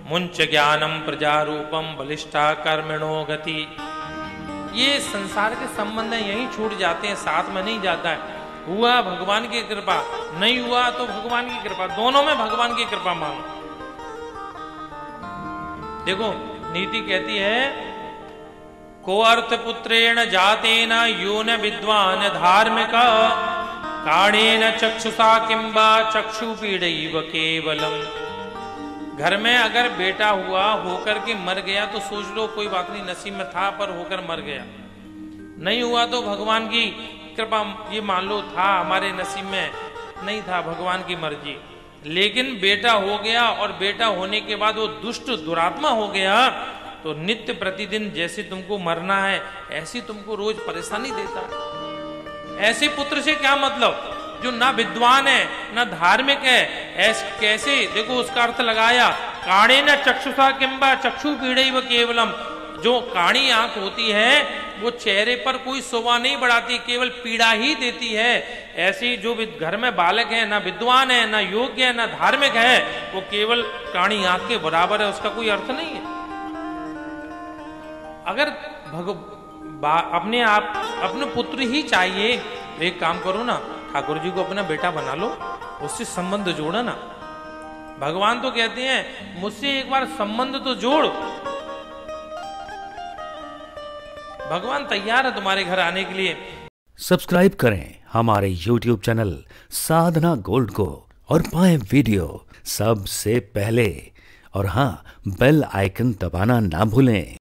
मुंच ज्ञानम प्रजारूपम बलिष्ठा कर्मिणो गति। ये संसार के संबंध यहीं छूट जाते हैं, साथ में नहीं जाता है। हुआ भगवान की कृपा, नहीं हुआ तो भगवान की कृपा, दोनों में भगवान की कृपा मांगो। देखो नीति कहती है, को अर्थ पुत्रेण जातेन यो न विद्वान धार्मिक काणेन चक्षुषा किंबा चक्षु पीड़ैव केवलम। घर में अगर बेटा हुआ होकर के मर गया तो सोच लो कोई बात नहीं, नसीब में था पर होकर मर गया। नहीं हुआ तो भगवान की कृपा, ये मान लो था हमारे नसीब में, नहीं था भगवान की मर्जी। लेकिन बेटा हो गया और बेटा होने के बाद वो दुष्ट दुरात्मा हो गया तो नित्य प्रतिदिन जैसे तुमको मरना है ऐसी तुमको रोज परेशानी देता है। ऐसे पुत्र से क्या मतलब जो ना विद्वान है ना धार्मिक है, ऐसे कैसे? देखो उसका अर्थ लगाया, काणे न चक्षुषा किंबा चक्षु पीड़ैव केवलम। जो काणी आंख होती है वो चेहरे पर कोई शोभा नहीं बढ़ाती, केवल पीड़ा ही देती है। ऐसी जो घर में बालक है, ना विद्वान है, ना योग्य है, ना धार्मिक है, वो केवल काणी आंख के बराबर है, उसका कोई अर्थ नहीं है। अगर अपने आप अपने पुत्र ही चाहिए तो एक काम करो ना, ठाकुर जी को अपना बेटा बना लो, उससे संबंध जोड़ो ना। भगवान तो कहते हैं मुझसे एक बार संबंध तो जोड़। भगवान तैयार है तुम्हारे घर आने के लिए। सब्सक्राइब करें हमारे YouTube चैनल साधना गोल्ड को और पाएं वीडियो सबसे पहले। और हाँ, बेल आइकन दबाना ना भूलें।